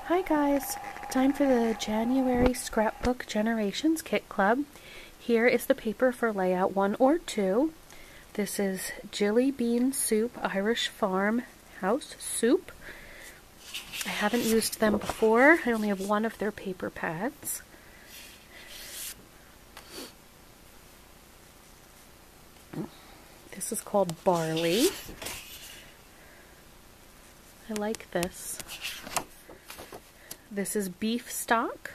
Hi guys, time for the January Scrapbook Generations Kit Club. Here is the paper for layout 1 or 2. This is Jilly Bean Soup Irish Farmhouse Soup. I haven't used them before. I only have one of their paper pads. This is called Barley. I like this. This is beef stock.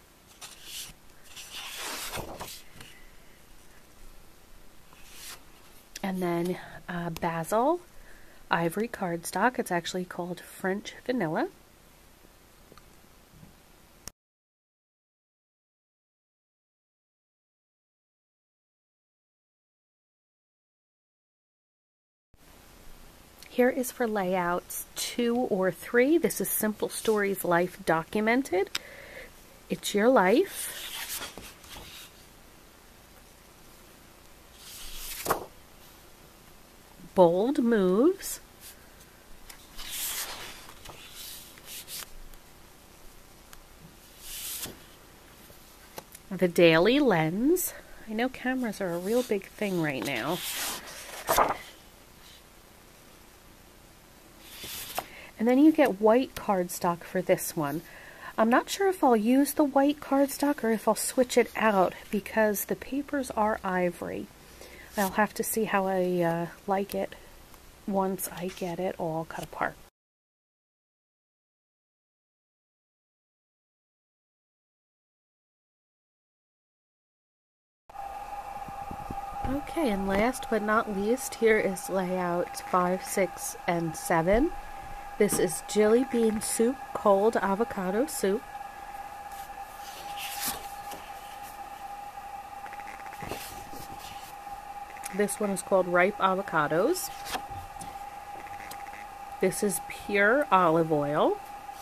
And then basil, ivory cardstock. It's actually called French vanilla. Here is for layouts 2 or 3. This is Simple Stories Life Documented. It's your life. Bold Moves. The Daily Lens. I know cameras are a real big thing right now. And then you get white cardstock for this one. I'm not sure if I'll use the white cardstock or if I'll switch it out because the papers are ivory. I'll have to see how I like it once I get it all cut apart. Okay, and last but not least, here is layouts 5, 6, and 7. This is Jilly Bean Soup, Cold Avocado Soup. This one is called Ripe Avocados. This is Pure Olive Oil.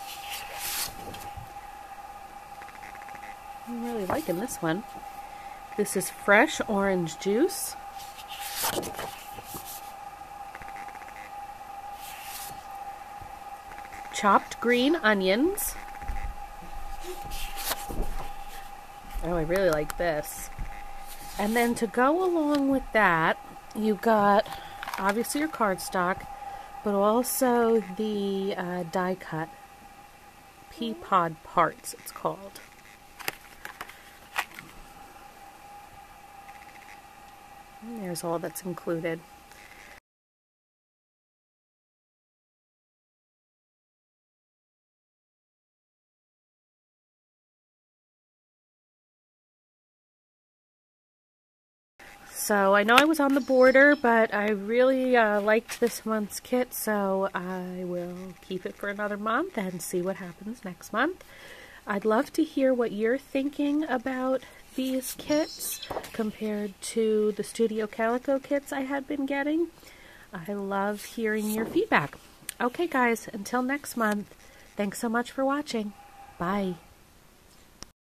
I'm really liking this one. This is Fresh Orange Juice. Chopped green onions. Oh, I really like this. And then to go along with that, you got obviously your cardstock, but also the die cut pea pod parts, it's called. And there's all that's included. So I know I was on the border, but I really liked this month's kit, so I will keep it for another month and see what happens next month. I'd love to hear what you're thinking about these kits compared to the Studio Calico kits I had been getting. I love hearing your feedback. Okay guys, until next month, thanks so much for watching. Bye.